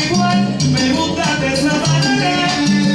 igual, me gusta de esa manera.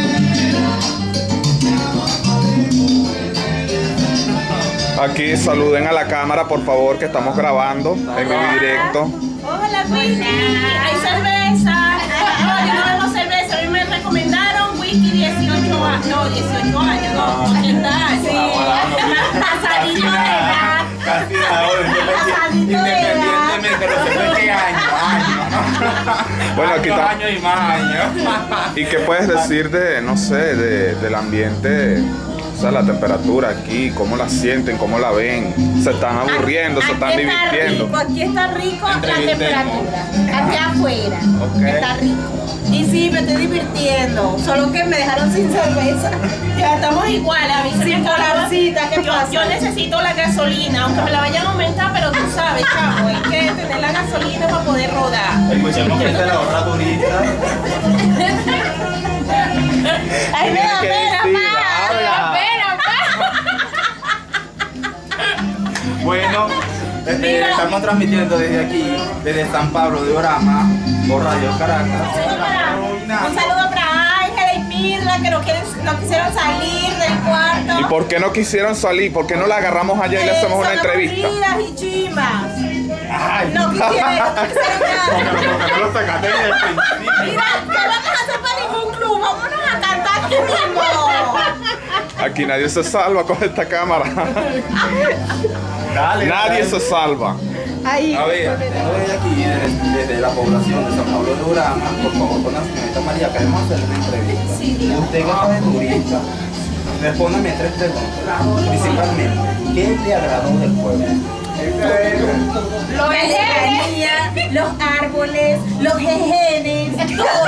Aquí saluden a la cámara, por favor, que estamos grabando en vivo y directo. Hola, whisky. Hay cerveza. No, yo no bebo cerveza. A mí me recomendaron whisky 18 años. No, 18 años, no, 80 años. Sí. Pasadito de edad. Casi nada, Pasadito de edad. independientemente, no sé de qué año. Bueno, aquí está. Años y más años. ¿Y qué puedes decir de, no sé, del ambiente? O sea, la temperatura aquí, cómo la sienten, cómo la ven, se están aburriendo, se están divirtiendo. Aquí está rico la temperatura. Aquí afuera. Ok. Está rico. Y sí, me estoy divirtiendo. Solo que me dejaron sin cerveza. Ya estamos igual, a mí sin polarcita. ¿Qué pasa? Yo necesito la gasolina, aunque me la vayan a aumentar, pero tú sabes, chamo, hay que tener la gasolina para poder rodar. Escuchemos que esta es la otra turista. Ay, me da ¿Qué pena, decir? pa. Me da Habla. pena, Bueno, estamos transmitiendo desde aquí, desde San Pablo de Orama, por Radio Caracas. Un saludo para Ángela y Mirla que no quisieron salir del cuarto. ¿Y por qué no quisieron salir? ¿Por qué no la agarramos allá y le hacemos una Son entrevista? aburridas y chimas. Ay, No quisieron nada. no lo sacaste desde el principio. Mira, ¿qué vamos a hacer para ningún club? Vámonos a cantar aquí mismo. Aquí nadie se salva con esta cámara. Dale, Nadie se salva. Ahí. A ver, desde aquí, desde la población de San Pablo de Urama, por favor, con la señorita María, queremos hacerle una entrevista. Usted que está de turista, respóndame 3 preguntas. Principalmente, ¿qué le agradó del pueblo? Los lejanía, los árboles, los jejenes, todo.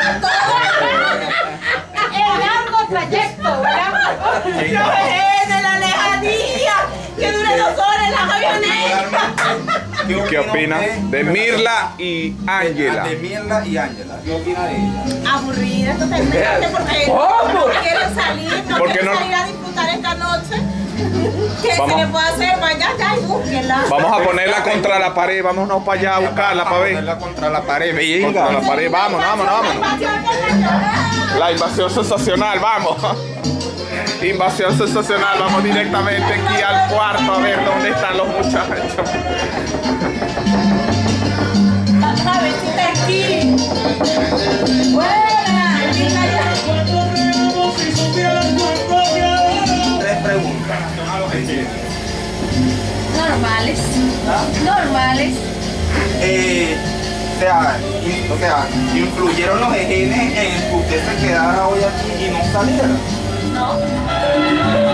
El largo trayecto, ¿verdad? Los jejenes, la lejanía, que dure 2 horas en la avioneta. ¿Qué opina de Mirla y Ángela? De Mirla y Ángela. ¿Qué opina de ella? Aburrida totalmente porque no quieren salir, no ¿Por qué quieren no? salir a disfrutar esta noche. ¿Qué Vamos. se le puede hacer? Vaya allá y búsquenla. Vamos a ponerla contra la pared, vámonos para allá a buscarla para ver. Ponerla contra la pared, Contra la pared, vámonos. La invasión sensacional, vamos. Invasión sensacional, vamos directamente aquí al cuarto a ver dónde están los muchachos. A ver si está aquí. Buena. 3 preguntas. Normales. ¿Ah? Normales. O sea, influyeron los genes en que usted se quedara hoy aquí y no saliera. No.